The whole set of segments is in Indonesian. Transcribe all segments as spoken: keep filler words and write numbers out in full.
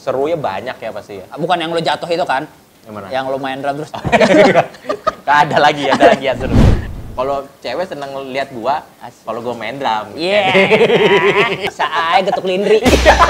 serunya banyak ya pasti ya. Bukan yang lo jatuh itu kan? Yang mana? Yang lo main drum terus. Gak ada lagi, ada lagi yang seru. Kalau cewek seneng lihat gua, kalau gua main drum. Iya. Yeah. Saai getuk lindri.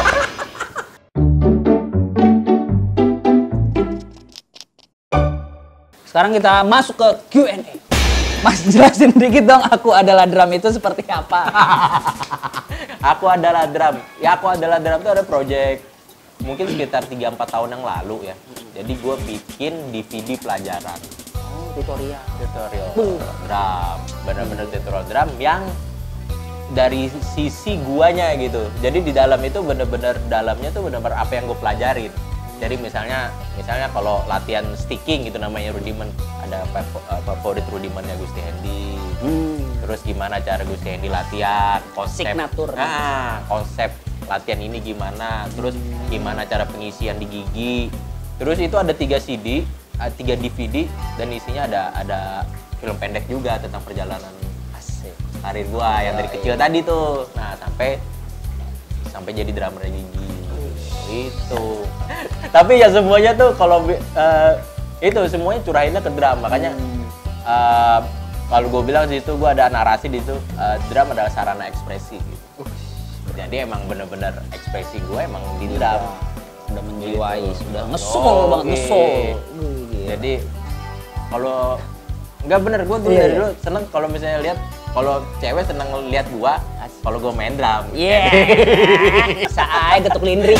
Sekarang kita masuk ke Q and A. Mas jelasin dikit dong, Aku Adalah Drum itu seperti apa? Aku Adalah Drum. Ya Aku Adalah Drum itu ada project mungkin sekitar tiga empat tahun yang lalu ya. Jadi gue bikin D V D pelajaran. Oh, tutorial. Tutorial drum. Bener-bener tutorial drum yang dari sisi guanya gitu. Jadi di dalam itu bener-bener dalamnya tuh bener-bener apa yang gue pelajarin. Jadi misalnya misalnya kalau latihan sticking gitu namanya rudiment, ada favorit rudimentnya Gusti Hendy. Hmm. Terus gimana cara Gusti Hendy latihan, konsep signature. Nah, konsep latihan ini gimana, terus gimana cara pengisian di gigi. Terus itu ada tiga C D, tiga D V D dan isinya ada ada film pendek juga tentang perjalanan asik karir gua yang dari kecil tadi tuh. Nah, sampai sampai jadi drummer gigi. Itu. Tapi ya semuanya tuh kalau uh, itu semuanya curahinnya ke drum, makanya uh, kalau gue bilang di situ gue ada narasi di situ, uh, drum adalah sarana ekspresi gitu. Jadi emang bener-bener ekspresi gue emang di drum. Udah menjiwai, gitu. Sudah ngesol oh, banget, okay. ngesol. Jadi kalau nggak bener gue dulu yeah. dari dulu seneng kalau misalnya lihat kalau cewek seneng lihat gue kalau gue main drum. Iya. Yeah. Saai getuk lindri.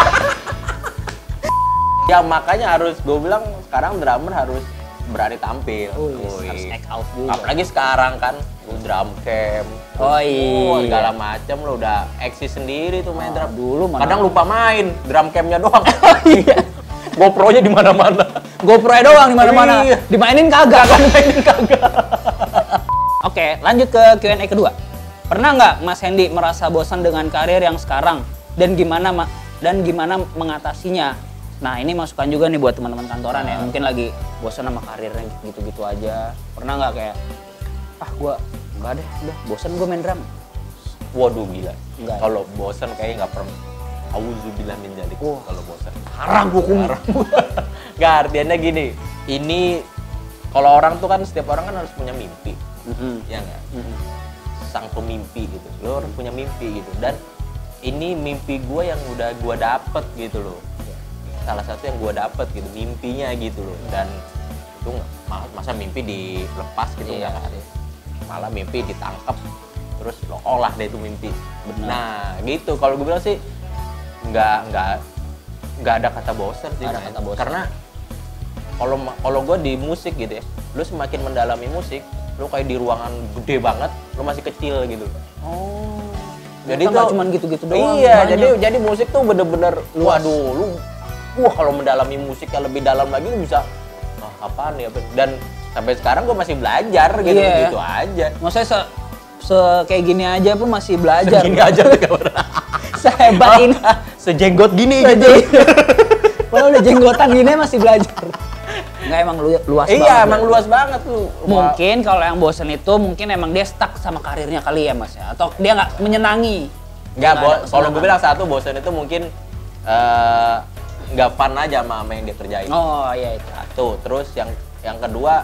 Ya makanya harus gue bilang sekarang drummer harus berani tampil. Oh, yes. Harus act out juga. Apalagi sekarang kan drum camp. Oh iya. Oh, segala macam lo udah eksis sendiri tuh main oh, drum. Dulu mana? Kadang lupa main drum campnya doang. Iya. GoPro-nya di mana-mana. GoPro-nya doang di mana-mana. Iya. Dimainin kagak kan? Dimainin kagak. Oke, lanjut ke Q and A kedua. Pernah nggak Mas Hendy merasa bosan dengan karir yang sekarang dan gimana dan gimana mengatasinya? Nah, ini masukan juga nih buat teman-teman kantoran nah. ya, mungkin lagi bosan sama karirnya gitu-gitu aja. Pernah nggak kayak, ah gua nggak deh, udah bosan gua main drum. Waduh gila. Kalau ya? bosan kayaknya nggak pernah. Auzubillah min dzalik. Oh. Kalau bosan. Haram hukumnya. Nggak, artinya gini. Ini kalau orang tuh kan setiap orang kan harus punya mimpi. Mm-hmm. Ya nggak? Mm-hmm. Sang pemimpi gitu. Lo harus punya mimpi gitu. Dan ini mimpi gue yang udah gue dapet gitu loh. Salah satu yang gue dapet gitu, mimpinya gitu loh. Dan itu masa mimpi dilepas gitu nggak iya. kan? Malah mimpi ditangkap, terus lo olah deh itu mimpi. Benar. Nah gitu, kalau gue bilang sih nggak nggak nggak ada kata bosan sih. Ada kata bosan. Karena kalau kalau gue di musik gitu ya, lo semakin mendalami musik, lo kayak di ruangan gede banget, lo masih kecil gitu. Oh. Jadi itu cuma gitu-gitu doang. Iya, banyak. jadi jadi musik tuh bener-bener waduh, lu wah kalau mendalami musiknya lebih dalam lagi lu bisa ah, apaan ya? Dan sampai sekarang gue masih belajar gitu, iya. gitu aja. Maksudnya se, se kayak gini aja pun masih belajar. Segini aja tuh sehebat ini. Sejenggot gini Se gitu. Kalau udah jenggotan gini masih belajar. Enggak, emang lu, luas iya, banget. Iya, emang luas banget lu. Mungkin kalau yang bosen itu mungkin emang dia stuck sama karirnya kali ya Mas ya, atau dia nggak menyenangi. Nggak, kalau gue bilang satu bosen itu mungkin uh, nggak fun aja sama apa yang dia kerjain. Oh iya itu. Satu, terus yang yang kedua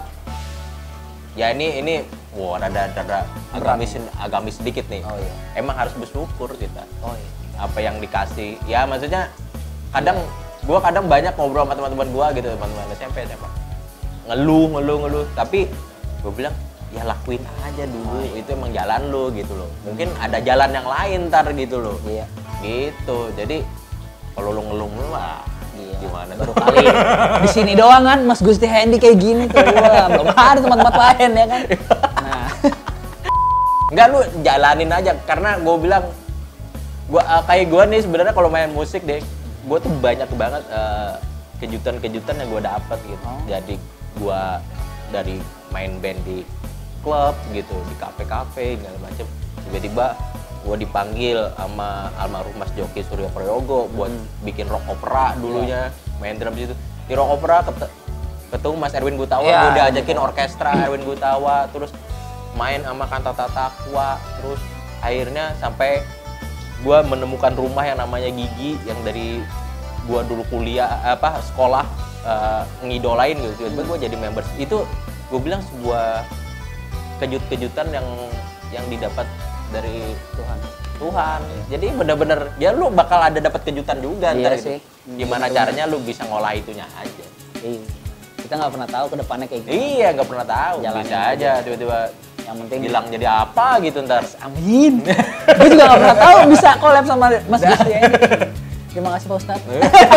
ya ini ini wow ada ada agamis agamis sedikit nih. Oh iya. Emang harus bersyukur kita. Oh iya. Apa yang dikasih, ya maksudnya kadang gue kadang banyak ngobrol sama teman-teman gue gitu, teman-teman S M P, S M A ngeluh, ngeluh, ngeluh, tapi gue bilang ya lakuin aja dulu, oh, iya. itu emang jalan lu gitu loh, mungkin ada jalan yang lain ntar gitu loh, iya. gitu, jadi kalau lu ngeluh ngeluh lah, iya. gimana baru kali di sini doang kan Mas Gusti Hendy kayak gini tuh, wah, belum ada tempat-tempat lain ya kan, nah, enggak lu jalanin aja, karena gue bilang, gua uh, kayak gue nih sebenarnya kalau main musik deh, gue tuh banyak banget uh, kejutan-kejutan yang gue dapet gitu. Oh. Jadi gue dari main band di klub gitu, di kafe-kafe segala macem, tiba-tiba gue dipanggil sama almarhum Mas Joki Suryo Prayogo buat hmm. bikin rock opera dulunya, yeah. main drum situ. Di rock opera ket ketemu Mas Erwin Gutawa, yeah. gue diajakin orkestra Erwin Gutawa, terus main sama Kantata Takwa, terus akhirnya sampai gue menemukan rumah yang namanya Gigi yang dari gua dulu kuliah apa sekolah uh, ngidolain gitu, tiba-tiba gua jadi members. Itu gua bilang sebuah kejut-kejutan yang yang didapat dari Tuhan. Tuhan. Jadi bener-bener ya lu bakal ada dapat kejutan juga Iya ntar sih. gitu. Gimana caranya lu bisa ngolah itunya aja. Iya. Kita nggak pernah tahu ke depannya kayak gimana. Iya, nggak pernah tahu. Jalanin Bisa aja. aja tiba-tiba Yang penting bilang jadi apa gitu ntar. amin. Gue juga nggak pernah tahu bisa collab sama Mas Gusti ini. Terima kasih Pak Ustadz.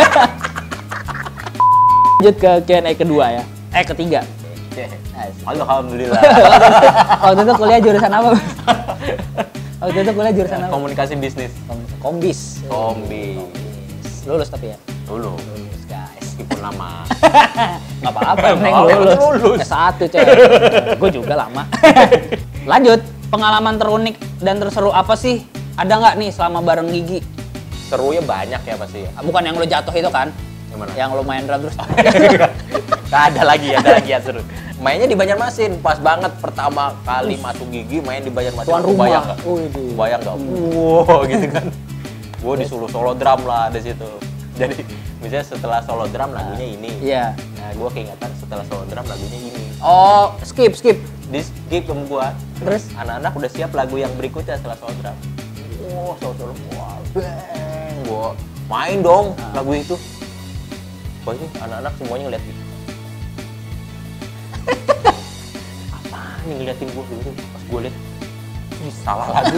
Lanjut ke Q and A kedua ya. Eh ketiga. Alhamdulillah. Waktu itu kuliah jurusan apa? Waktu itu kuliah jurusan apa? Komunikasi bisnis. Kombis. Kombi. Lulus tapi ya. Dulu. Lulus guys. Meskipun lama. Nggak apa-apa, yang penting Oh, lulus. lulus. S satu coy. Gue juga lama. Lanjut, pengalaman terunik dan terseru apa sih? Ada nggak nih selama bareng Gigi? Serunya banyak ya pasti ya. Bukan yang lo jatuh itu kan? Yang mana? Yang lo main drum terus. Nggak ada lagi, ada lagi ya seru. Mainnya di Banjarmasin, pas banget pertama kali masuk Gigi main di Banjarmasin. Tuan Lu rumah. Bayang nggak? Widih. Bayang nggak? Wow, gitu kan. Gue disuruh solo drum lah di situ. Jadi misalnya setelah solo drum lagunya ini. Iya. Nah, gue keingatan setelah solo drum lagunya ini. Oh, skip, skip. Di skip sama gue. Terus? Anak-anak udah siap lagu yang berikutnya setelah solo drum. Wow, solo solo. Wah, bang. Gue main dong lagu itu. Wah ini anak-anak semuanya ngeliat gitu. Apaan nih ngeliatin gue gitu. Pas gue liat, ini salah lagu.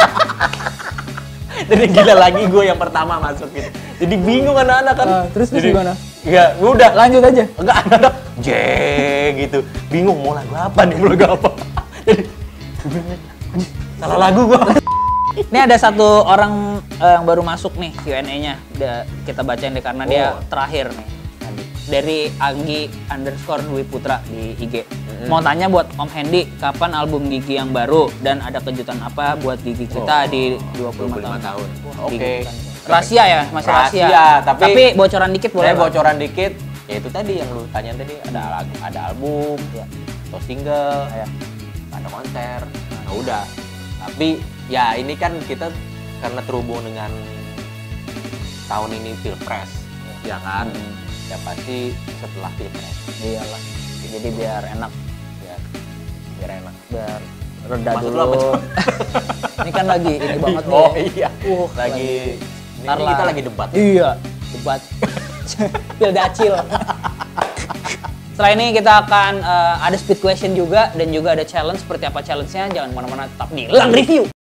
Jadi gila lagi gue yang pertama masuk gitu. Jadi bingung anak-anak kan. Ah, terus terus Jadi, gimana? Ya udah Lanjut aja. enggak anak-anak jeng gitu. Bingung mau lagu apa nih, mau lagu apa. Jadi anjing, salah lagu gue. Ini ada satu orang eh, yang baru masuk nih Q and A-nya. Da- Kita bacain deh karena dia Oh. terakhir nih. Dari Anggi underscore Dwi Putra di I G. Mau tanya buat Om Hendy, kapan album Gigi yang baru? Dan ada kejutan apa buat Gigi kita Oh, di dua puluh lima dua puluh lima tahun? tahun. Wah, Oke. Gigi kan. Rahasia ya? Masih rahasia? Rahasia, tapi- bocoran dikit boleh Saya nggak? bocoran dikit, ya itu tadi yang lu tanya tadi, ada lagu, ada album, Ya. atau single, Ya. ada konser, nah udah. Tapi ya ini kan kita karena terhubung dengan tahun ini Pilpres, ya kan? Hmm. Ya pasti setelah Pilpres, Iyalah. Jadi biar enak, ya biar enak. biar reda Maksud lu dulu. apa, Cok? Ini kan lagi ini banget nih. Oh iya, Uh, lagi, ini, Ntar ini lah. kita lagi debat. Iya, debat. Pildacil. Setelah ini kita akan eh, ada speed question juga dan juga ada challenge. Seperti apa challenge-nya? Jangan kemana-mana, tetap di Lang Review.